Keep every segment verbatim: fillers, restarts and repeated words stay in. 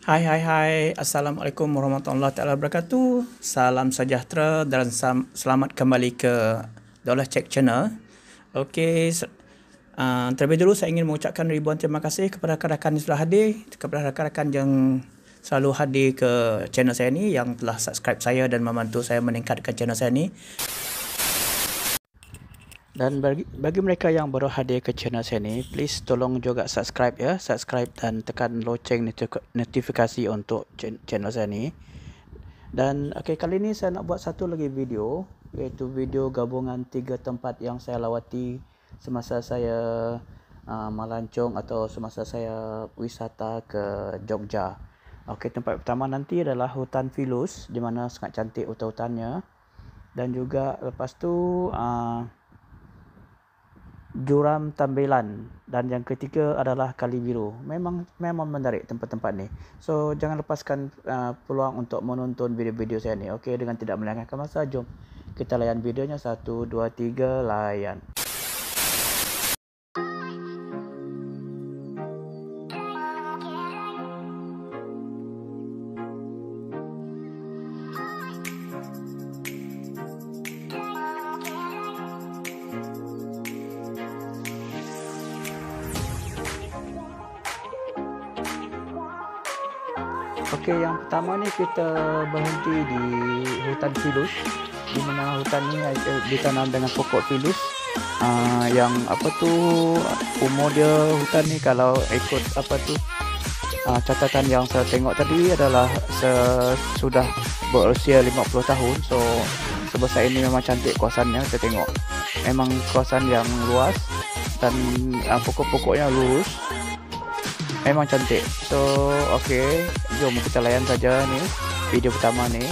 Hai hai hai, Assalamualaikum warahmatullahi taala wabarakatuh. Salam sejahtera dan sam- selamat kembali ke Daulah Check Channel. Okey, se- uh, terlebih dulu saya ingin mengucapkan ribuan terima kasih kepada rakan-rakan yang sudah hadir, kepada rakan-rakan yang selalu hadir ke channel saya ni, yang telah subscribe saya dan membantu saya meningkatkan channel saya ni. Dan bagi, bagi mereka yang baru hadir ke channel saya ni, please tolong juga subscribe ya, subscribe dan tekan loceng notifikasi untuk channel saya ni. Dan okey, kali ni saya nak buat satu lagi video, iaitu video gabungan tiga tempat yang saya lawati semasa saya uh, melancong atau semasa saya wisata ke Jogja. Okey, tempat pertama nanti adalah hutan Filus, di mana sangat cantik hutan-hutannya. Dan juga lepas tu uh, Jurang Tambelan, dan yang ketiga adalah Kali Biru. Memang memang menarik tempat-tempat ni. So jangan lepaskan uh, peluang untuk menonton video-video saya ni. Okey, dengan tidak melengahkan masa, jom kita layan videonya. Satu, dua, tiga, layan. Okey, yang pertama ni kita berhenti di hutan Filus, di mana hutan ni ditanam dengan pokok Filus. Uh, yang apa tu umur dia hutan ni, kalau ikut apa tu uh, catatan yang saya tengok tadi, adalah sudah berusia lima puluh tahun. So sebesar ini memang cantik kawasannya. Kita tengok memang kawasan yang luas dan uh, pokok-pokoknya lurus. Memang cantik. So, okey, jom kita layan saja ni video pertama ni.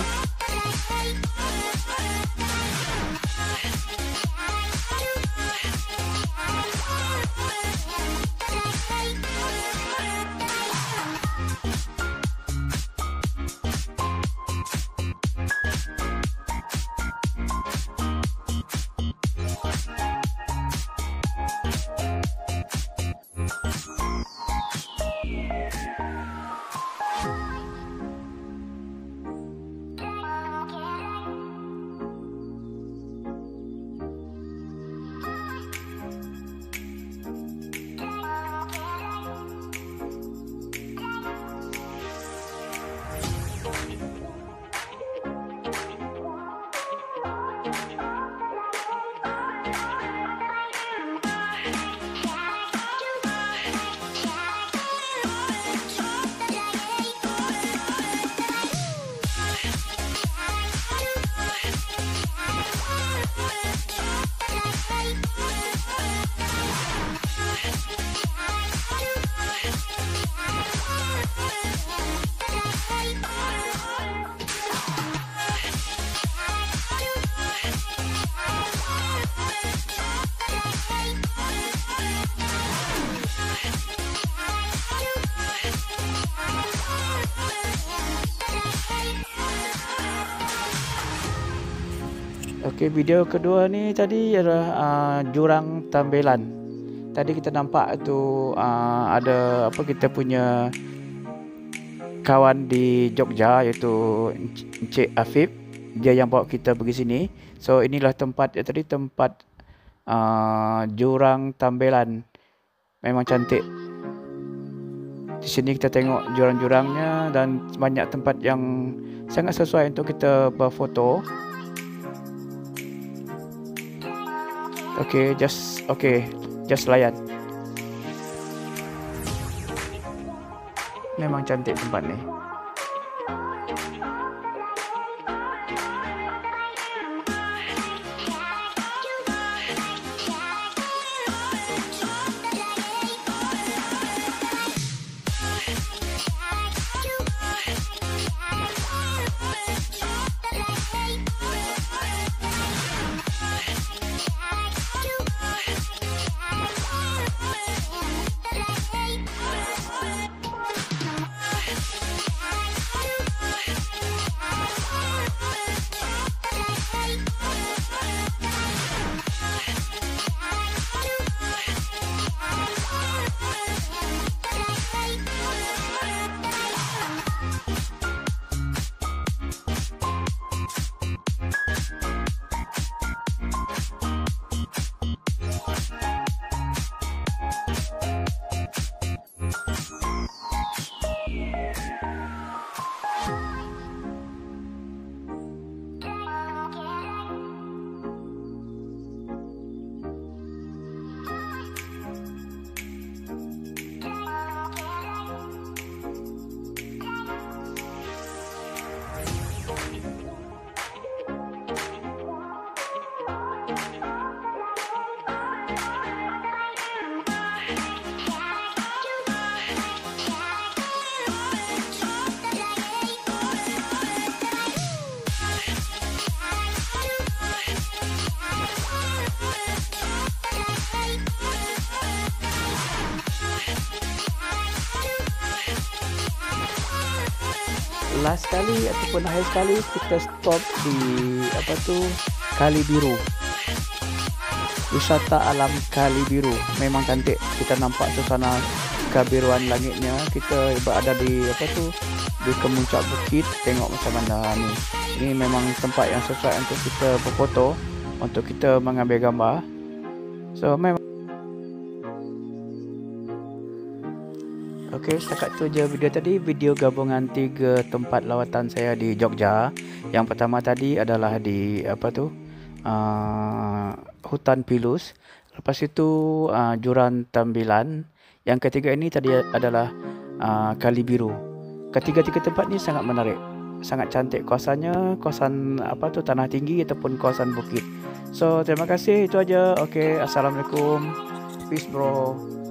Okey, video kedua ni tadi adalah uh, Jurang Tambelan. Tadi kita nampak tu uh, ada apa, kita punya kawan di Jogja, iaitu Encik Afif. Dia yang bawa kita pergi sini. So inilah tempat ya, tadi tempat uh, Jurang Tambelan. Memang cantik. Di sini kita tengok jurang-jurangnya dan banyak tempat yang sangat sesuai untuk kita berfoto. Okay, just okay, just layan. Memang cantik tempat ni. last kali ataupun akhir sekali kita stop di apa tu Kali Biru. Wisata alam Kali Biru memang cantik. Kita nampak suasana kebiruan langitnya. Kita berada di apa tu di kemuncak bukit, tengok macam mana ni. Ini memang tempat yang sesuai untuk kita berfoto, untuk kita mengambil gambar. So memang okey, setakat tu je video tadi, video gabungan tiga tempat lawatan saya di Jogja. Yang pertama tadi adalah di apa tu? Uh, Hutan Pilus. Lepas itu uh, Juran Tambilan. Yang ketiga ini tadi adalah uh, Kali Biru. Ketiga-tiga tempat ni sangat menarik, sangat cantik kawasannya, kawasan apa tu tanah tinggi ataupun kawasan bukit. So terima kasih, itu aja. Okey, assalamualaikum. Peace bro.